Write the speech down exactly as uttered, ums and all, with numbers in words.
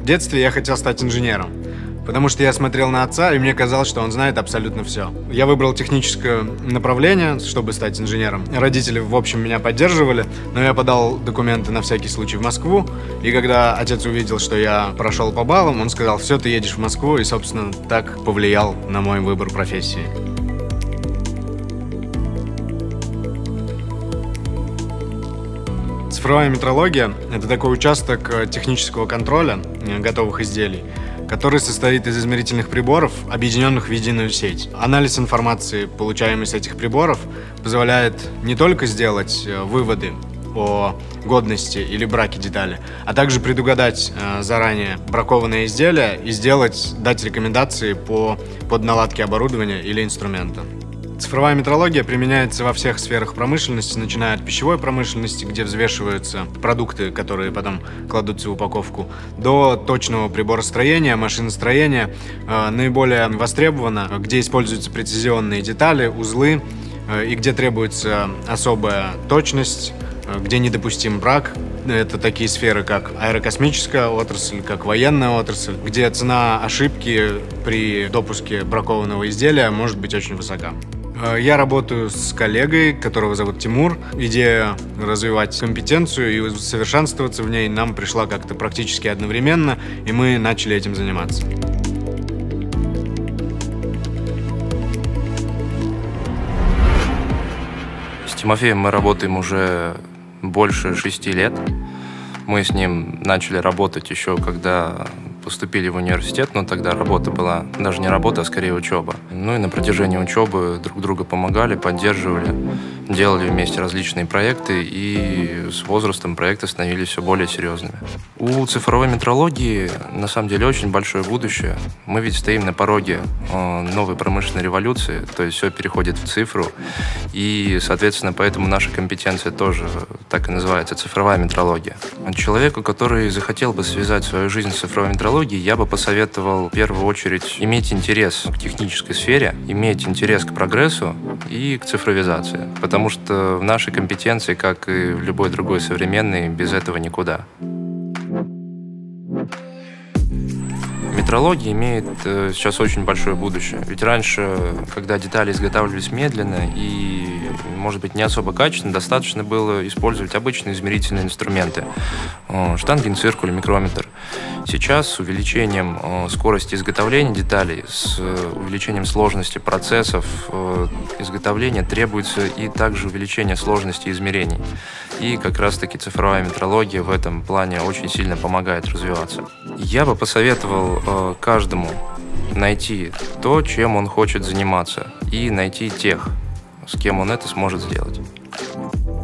В детстве я хотел стать инженером, потому что я смотрел на отца, и мне казалось, что он знает абсолютно все. Я выбрал техническое направление, чтобы стать инженером. Родители, в общем, меня поддерживали, но я подал документы на всякий случай в Москву, и когда отец увидел, что я прошел по баллам, он сказал: все, ты едешь в Москву, и, собственно, так повлиял на мой выбор профессии. Цифровая метрология – это такой участок технического контроля готовых изделий, который состоит из измерительных приборов, объединенных в единую сеть. Анализ информации, получаемой с этих приборов, позволяет не только сделать выводы о годности или браке детали, а также предугадать заранее бракованное изделие и сделать, дать рекомендации по подналадке оборудования или инструмента. Цифровая метрология применяется во всех сферах промышленности, начиная от пищевой промышленности, где взвешиваются продукты, которые потом кладутся в упаковку, до точного приборостроения, машиностроения. Наиболее востребовано, где используются прецизионные детали, узлы, и где требуется особая точность, где недопустим брак. Это такие сферы, как аэрокосмическая отрасль, как военная отрасль, где цена ошибки при допуске бракованного изделия может быть очень высока. Я работаю с коллегой, которого зовут Тимур. Идея развивать компетенцию и совершенствоваться в ней нам пришла как-то практически одновременно, и мы начали этим заниматься. С Тимофеем мы работаем уже больше шести лет. Мы с ним начали работать еще когда поступили в университет, но тогда работа была даже не работа, а скорее учеба. Ну и на протяжении учебы друг друга помогали, поддерживали, делали вместе различные проекты, и с возрастом проекты становились все более серьезными. У цифровой метрологии на самом деле очень большое будущее. Мы ведь стоим на пороге новой промышленной революции, то есть все переходит в цифру, и, соответственно, поэтому наша компетенция тоже так и называется — цифровая метрология. Человеку, который захотел бы связать свою жизнь с цифровой метрологией, я бы посоветовал в первую очередь иметь интерес к технической сфере, иметь интерес к прогрессу и к цифровизации, потому что в нашей компетенции, как и в любой другой современной, без этого никуда. Метрология имеет э, сейчас очень большое будущее. Ведь раньше, когда детали изготавливались медленно и, может быть, не особо качественно, достаточно было использовать обычные измерительные инструменты. Э, штангенциркуль, микрометр. Сейчас с увеличением э, скорости изготовления деталей, с э, увеличением сложности процессов э, изготовления требуется и также увеличение сложности измерений. И как раз-таки цифровая метрология в этом плане очень сильно помогает развиваться. Я бы посоветовал э, каждому найти то, чем он хочет заниматься, и найти тех, с кем он это сможет сделать.